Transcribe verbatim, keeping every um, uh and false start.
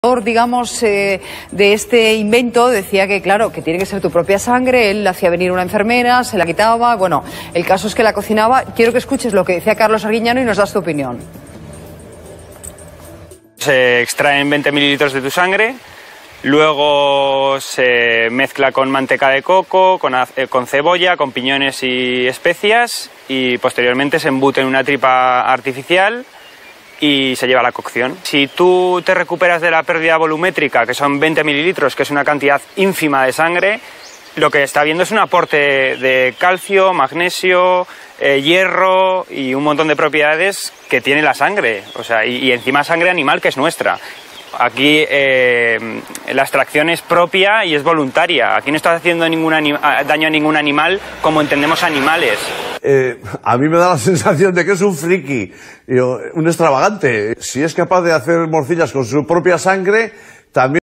digamos, eh, de este invento decía que, claro, que tiene que ser tu propia sangre. Él hacía venir una enfermera, se la quitaba. Bueno, el caso es que la cocinaba. Quiero que escuches lo que decía Carlos Arguiñano y nos das tu opinión. Se extraen veinte mililitros de tu sangre, luego se mezcla con manteca de coco, con, con cebolla, con piñones y especias, y posteriormente se embute en una tripa artificial y se lleva a la cocción. Si tú te recuperas de la pérdida volumétrica, que son veinte mililitros, que es una cantidad ínfima de sangre, lo que está viendo es un aporte de calcio, magnesio, eh, hierro y un montón de propiedades que tiene la sangre. O sea, y, y encima sangre animal, que es nuestra. Aquí eh, la extracción es propia y es voluntaria. Aquí no estás haciendo ningún daño a ningún animal como entendemos animales. Eh, a mí me da la sensación de que es un friki, un extravagante. Si es capaz de hacer morcillas con su propia sangre, también